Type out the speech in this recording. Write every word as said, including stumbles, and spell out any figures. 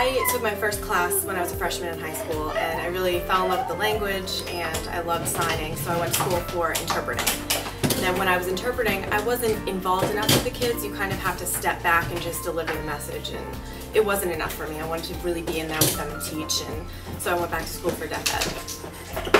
I took my first class when I was a freshman in high school, and I really fell in love with the language and I loved signing, so I went to school for interpreting. And then when I was interpreting, I wasn't involved enough with the kids. You kind of have to step back and just deliver the message, and it wasn't enough for me. I wanted to really be in there with them and teach, and so I went back to school for deaf ed.